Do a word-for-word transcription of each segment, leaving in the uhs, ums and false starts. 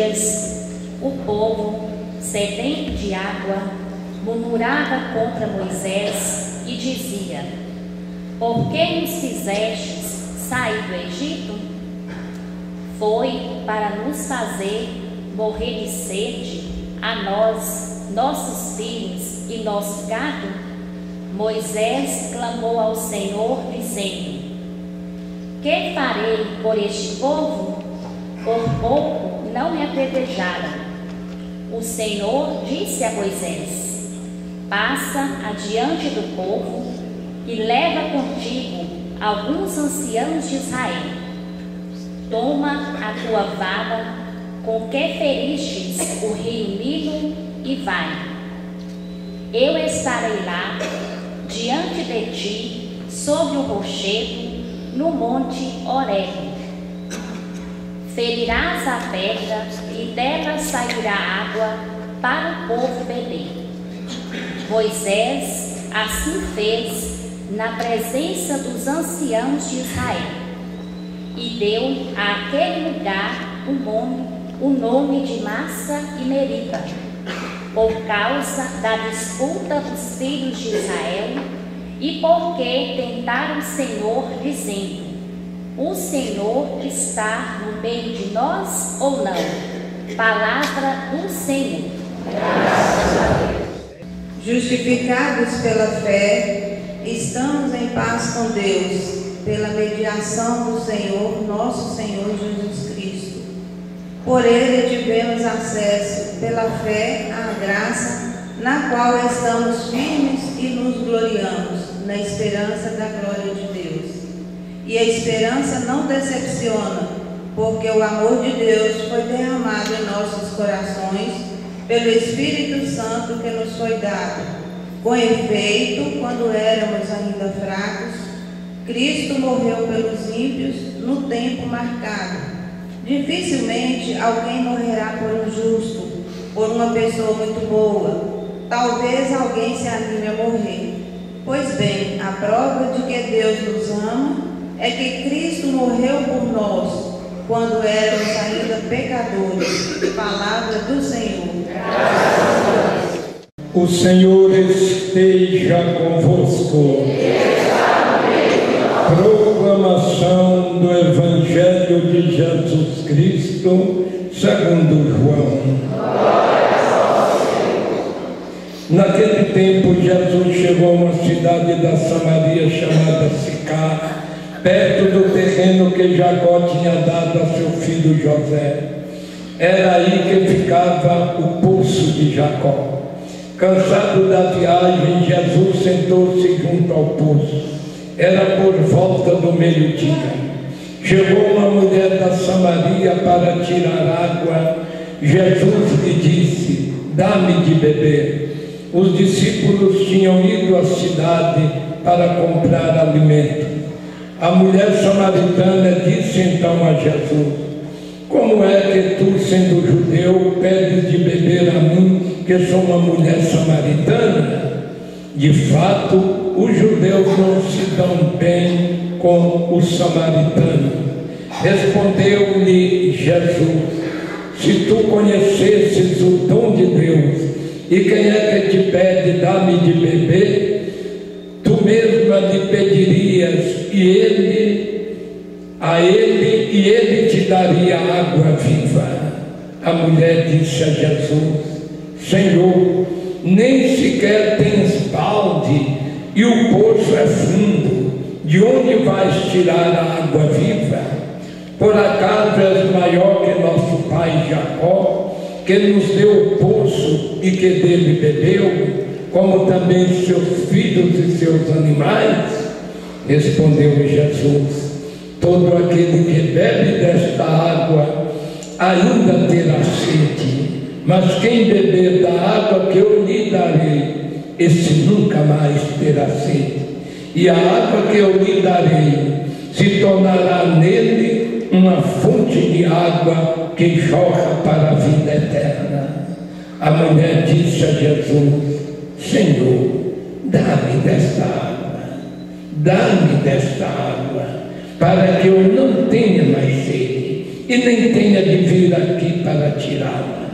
dias, o povo, sedento de água, murmurava contra Moisés e dizia: por que nos fizestes sair do Egito? Foi para nos fazer morrer de sede, a nós, nossos filhos e nosso gado? Moisés clamou ao Senhor, dizendo: que farei por este povo? Por pouco não me apedrejaram. O Senhor disse a Moisés: passa adiante do povo e leva contigo alguns anciãos de Israel. Toma a tua vara com que feristes o rio Nilo e vai. Eu estarei lá diante de ti, sobre o rochedo, no monte Horebe. Ferirás a pedra e dela sairá água para o povo beber. Moisés assim fez na presença dos anciãos de Israel e deu àquele lugar o nome, o nome de Massa e Meriba, por causa da disputa dos filhos de Israel e porque tentaram o Senhor, dizendo: o Senhor está no meio de nós ou não? Palavra do Senhor. Graças a Deus. Justificados pela fé, estamos em paz com Deus, pela mediação do Senhor, nosso Senhor Jesus Cristo. Por Ele tivemos acesso, pela fé, à graça, na qual estamos firmes e nos gloriamos, na esperança da glória de Deus. E a esperança não decepciona, porque o amor de Deus foi derramado em nossos corações pelo Espírito Santo que nos foi dado. Com efeito, quando éramos ainda fracos, Cristo morreu pelos ímpios no tempo marcado. Dificilmente alguém morrerá por um justo, por uma pessoa muito boa. Talvez alguém se anime a morrer. Pois bem, a prova de que Deus nos ama é que Cristo morreu por nós, quando éramos ainda pecadores. Palavra do Senhor. O Senhor esteja convosco. Proclamação do Evangelho de Jesus Cristo segundo João. Naquele tempo, Jesus chegou a uma cidade da Samaria chamada Sicar, perto do terreno que Jacó tinha dado a seu filho José. Era aí que ficava o poço de Jacó. Cansado da viagem, Jesus sentou-se junto ao poço. Era por volta do meio-dia. Chegou uma mulher da Samaria para tirar água. Jesus lhe disse: dá-me de beber. Os discípulos tinham ido à cidade para comprar alimento. A mulher samaritana disse então a Jesus: como é que tu, sendo judeu, pedes de beber a mim, que sou uma mulher samaritana? De fato, os judeus não se dão bem com os samaritanos. Respondeu-lhe Jesus: se tu conhecesses o dom de Deus, e quem é que te pede, dá-me de beber, tu mesma lhe pedirias, e ele, a ele, e ele te daria água viva. A mulher disse a Jesus: Senhor, nem sequer tens balde, e o poço é fundo, de onde vais tirar a água viva? Por acaso és maior que nosso pai Jacó, que nos deu o poço e que dele bebeu, como também seus filhos e seus animais? Respondeu Jesus: todo aquele que bebe desta água ainda terá sede, mas quem beber da água que eu lhe darei, esse nunca mais terá sede. E a água que eu lhe darei se tornará nele uma fonte de água que jorra para a vida eterna. A mulher disse a Jesus: Senhor, dá-me desta água, dá-me desta água, para que eu não tenha mais sede e nem tenha de vir aqui para tirá-la.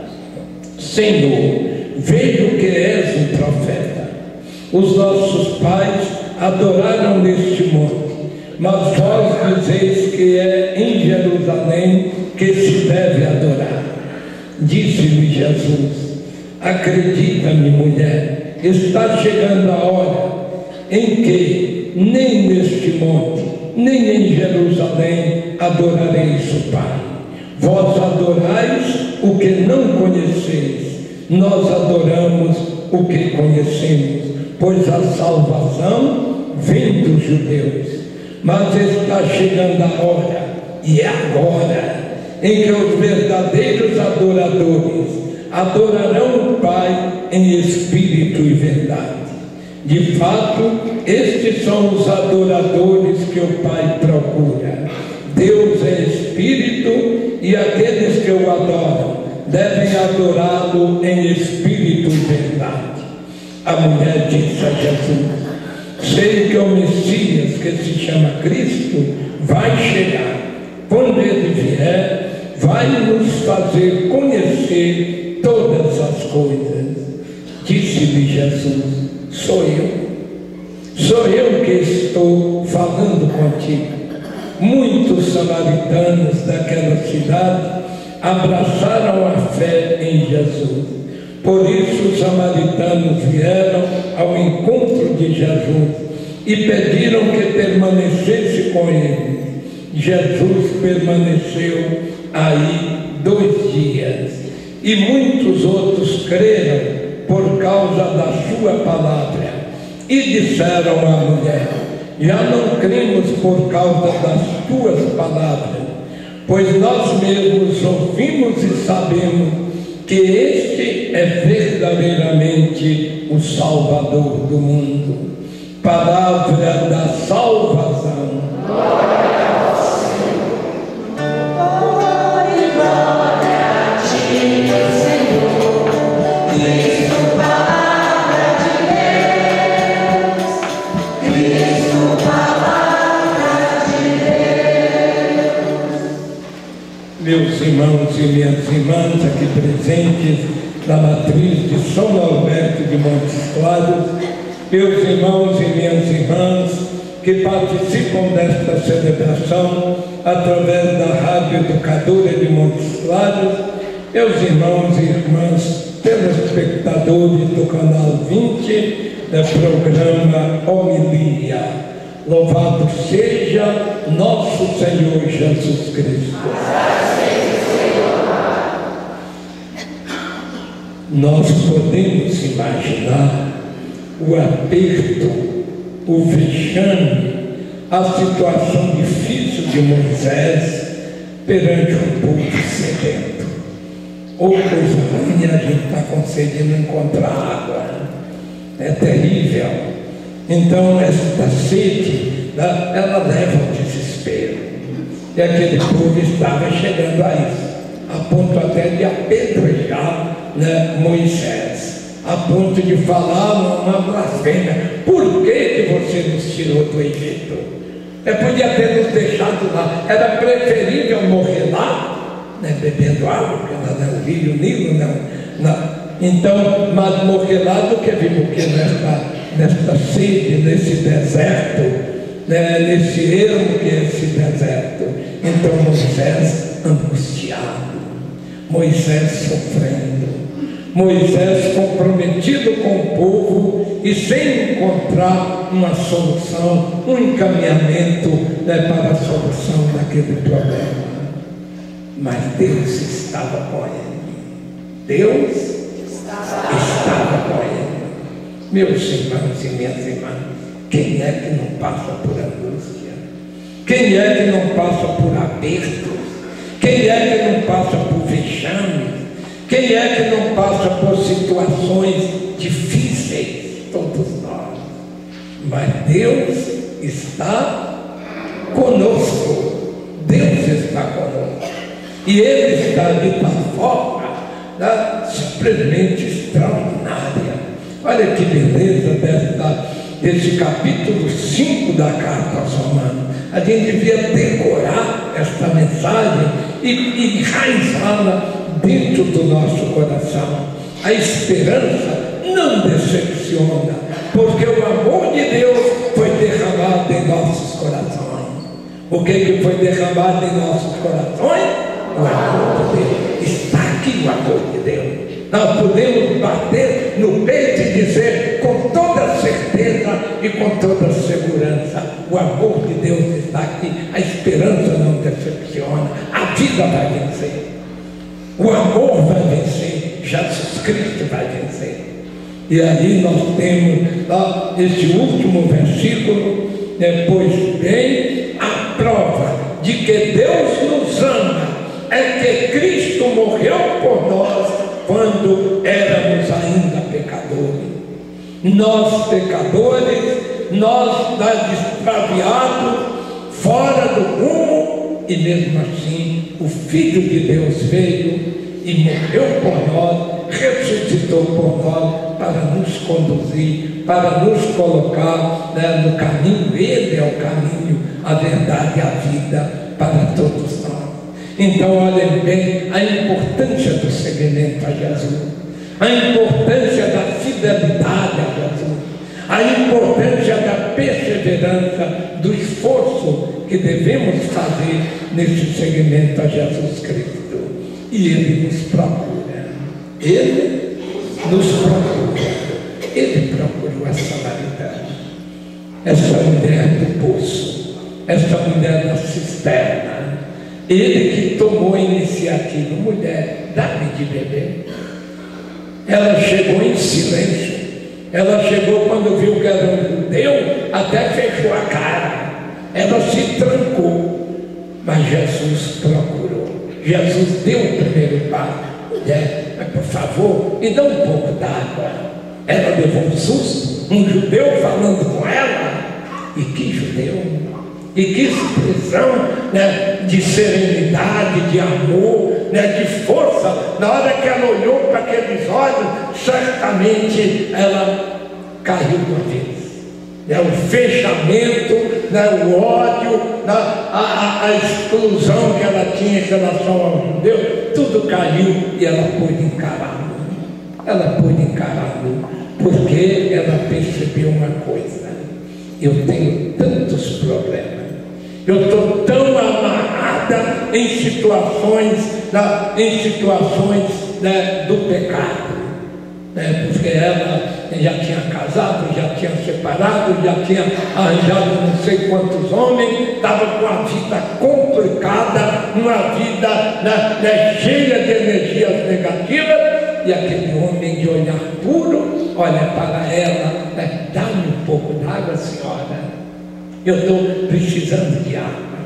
Senhor, vejo que és um profeta. Os nossos pais adoraram neste monte, mas vós dizeis que é em Jerusalém que se deve adorar. Disse-lhe Jesus: acredita-me, mulher, está chegando a hora em que nem neste monte, nem em Jerusalém adorareis o Pai. Vós adorais o que não conheceis, nós adoramos o que conhecemos, pois a salvação vem dos judeus. Mas está chegando a hora, e é agora, em que os verdadeiros adoradores adorarão o Pai em espírito e verdade. De fato, estes são os adoradores que o Pai procura. Deus é espírito, e aqueles que o adoram devem adorá-lo em espírito e verdade. A mulher disse a Jesus: sei que o Messias, que se chama Cristo, vai chegar. Quando ele vier, vai nos fazer conhecer todas as coisas. Disse-lhe Jesus: sou eu, sou eu que estou falando contigo. Muitos samaritanos daquela cidade abraçaram a fé em Jesus. Por isso os samaritanos vieram ao encontro de Jesus e pediram que permanecesse com ele. Jesus permaneceu aí dois dias, e muitos outros creram por causa da sua palavra, e disseram à mulher: já não cremos por causa das tuas palavras, pois nós mesmos ouvimos e sabemos que este é verdadeiramente o Salvador do mundo. Palavra da salvação. Glória ao Senhor. Glória a ti, Senhor. Cristo, palavra de Deus. Cristo, palavra de Deus. Meus irmãos e minhas irmãs aqui presentes na matriz de São Norberto de Montes Claros, meus irmãos e minhas irmãs que participam desta celebração através da Rádio Educadora de Montes Claros, meus irmãos e irmãs telespectadores do canal vinte do programa Homilia. Louvado seja nosso Senhor Jesus Cristo. Nós podemos imaginar o aperto, o vexame, a situação difícil de Moisés perante um povo sedento. Ou coisa ruim, a gente está conseguindo encontrar água. É terrível. Então, esta sede, ela leva ao desespero. E aquele povo estava chegando a isso, a ponto até de apedrejar, né, Moisés, a ponto de falar uma blasfêmia: por que, que você nos tirou do Egito? É, podia ter nos deixado lá, era preferível morrer lá, né, bebendo água, porque lá não é o rio, o Nilo, não, não. Então, mas morrer lá do que vir, porque nesta, nesta sede, nesse deserto, né, nesse ermo que é esse deserto. Então Moisés angustiado, Moisés sofrendo, Moisés comprometido com o povo e sem encontrar uma solução, um encaminhamento, né, para a solução daquele problema. Mas Deus estava com ele. Deus estava, estava com ele. Meus irmãos e minhas irmãs, quem é que não passa por angústia? Quem é que não passa por apertos? Quem é que não passa por vexame? Quem é que não passa por situações difíceis? Todos nós. Mas Deus está conosco. Deus está conosco. E Ele está de tal forma, né, simplesmente extraordinária. Olha que beleza desta, desse capítulo cinco da carta aos Romanos. A A gente devia decorar esta mensagem e, e enraizá-la dentro do nosso coração. A esperança não decepciona, porque o amor de Deus foi derramado em nossos corações. O que, que foi derramado em nossos corações? O amor de Deus. Está aqui o amor de Deus. Nós podemos bater no peito e dizer com toda certeza e com toda segurança: o amor de Deus está aqui. A esperança não decepciona. A vida vai vencer. O amor vai vencer. Jesus Cristo vai vencer. E aí nós temos ó, esse último versículo, né? Pois bem, a prova de que Deus nos ama é que Cristo morreu por nós quando éramos ainda pecadores. Nós pecadores, nós extraviados, fora do rumo, e mesmo assim o Filho de Deus veio e morreu por nós, ressuscitou por nós para nos conduzir, para nos colocar, né, no caminho. Ele é o caminho, a verdade e a vida para todos nós. Então olhem bem a importância do seguimento a Jesus, a importância da fidelidade a Jesus, a importância da perseverança, do esforço que devemos fazer nesse seguimento a Jesus Cristo. E Ele nos procura, Ele nos procura, Ele procurou a samaritana, essa mulher do poço, essa mulher da cisterna. Ele que tomou a iniciativa: mulher, dá-me de beber. Ela chegou em silêncio, ela chegou quando viu que era um judeu, até fechou a cara, ela se trancou, mas Jesus procurou. Jesus deu o primeiro passo: mulher, mas por favor, me dá um pouco d'água. Ela levou um susto, um judeu falando com ela. E que judeu! E que expressão, né, de serenidade, de amor, né, de força. Na hora que ela olhou para aqueles olhos, certamente ela caiu uma vez. Né, o fechamento, né, o ódio, né, a, a, a exclusão que ela tinha em relação ao judeu, tudo caiu e ela pôde encará-lo. Ela pôde encará-lo, porque ela percebeu uma coisa: eu tenho tantos problemas. Eu estou tão amarrada em situações, né, em situações, né, do pecado, né, porque ela já tinha casado, já tinha separado, já tinha arranjado não sei quantos homens, estava com uma vida complicada, uma vida, né, né, cheia de energias negativas, e aquele homem de olhar puro olha para ela, né, dá-me um pouco d'água, senhora. Eu estou precisando de água.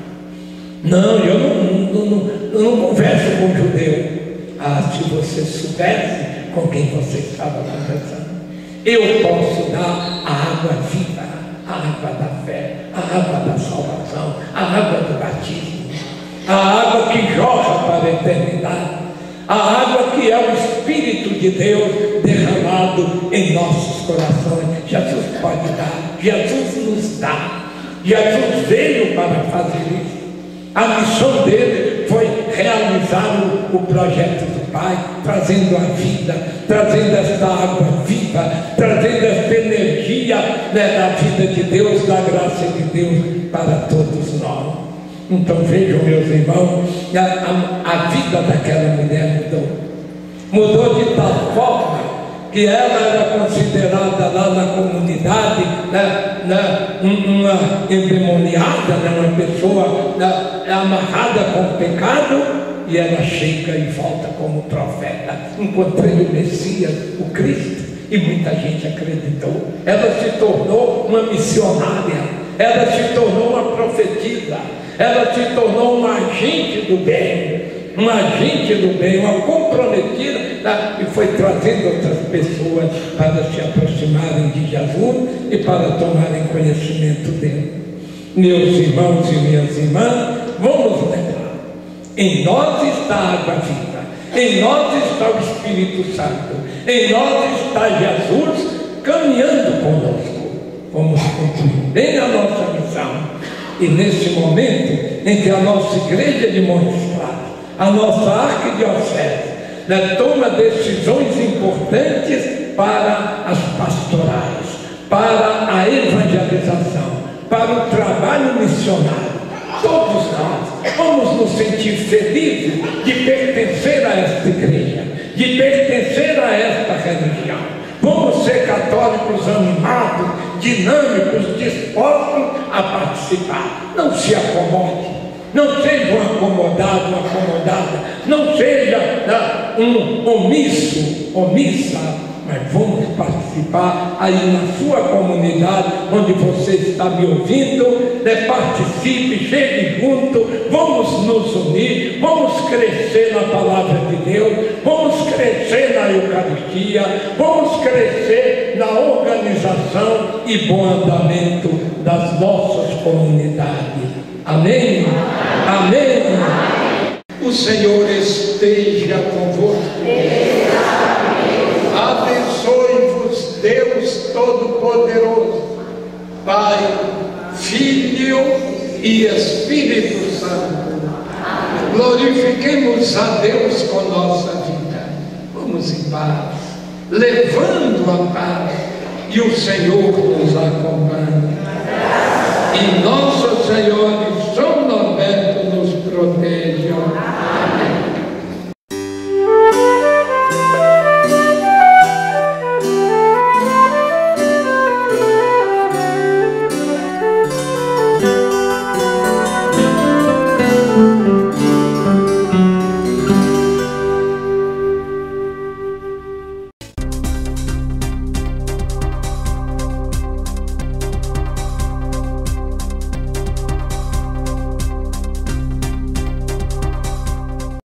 Não, eu não, não, não, eu não converso com judeu. Ah, se você soubesse com quem você estava conversando. Eu posso dar a água viva, a água da fé, a água da salvação, a água do batismo, a água que jorra para a eternidade, a água que é o Espírito de Deus derramado em nossos corações. Jesus pode dar, Jesus nos dá. Jesus veio para fazer isso. A missão dele foi realizar o, o projeto do Pai, trazendo a vida, trazendo esta água viva, trazendo esta energia, né, da vida de Deus, da graça de Deus para todos nós. Então vejam, meus irmãos, a, a, a vida daquela mulher mudou. Mudou de tal forma que ela era considerada lá na comunidade, né, né, uma endemoniada, né, uma pessoa, né, amarrada com o pecado, e ela chega e volta como profeta. Encontrei o Messias, o Cristo, e muita gente acreditou. Ela se tornou uma missionária, ela se tornou uma profetisa, ela se tornou uma agente do bem, uma agente do bem, uma comprometida, tá? E foi trazendo outras pessoas para se aproximarem de Jesus e para tomarem conhecimento dele. Meus irmãos e minhas irmãs, vamos lembrar: em nós está a água viva, em nós está o Espírito Santo, em nós está Jesus caminhando conosco. Vamos cumprir bem a nossa missão E nesse momento em que a nossa igreja de Montes Claros, a nossa arquidiocese, né, toma decisões importantes para as pastorais, para a evangelização, para o trabalho missionário, todos nós vamos nos sentir felizes de pertencer a esta igreja, de pertencer a esta religião. Vamos ser católicos animados, dinâmicos, dispostos a participar. Não se acomode, não seja um acomodado, uma acomodada, não seja uh, um omisso, omissa, mas vamos participar aí na sua comunidade, onde você está me ouvindo, né? Participe, chegue junto, vamos nos unir, vamos crescer na palavra de Deus, vamos crescer na Eucaristia, vamos crescer na organização e bom andamento das nossas comunidades. Amém? Amém? O Senhor esteja convosco. Abençoe-vos Deus Todo-Poderoso, Pai, Filho e Espírito Santo. Glorifiquemos a Deus com nossa vida. Vamos em paz, levando a paz, e o Senhor nos acompanha. Em nosso Senhor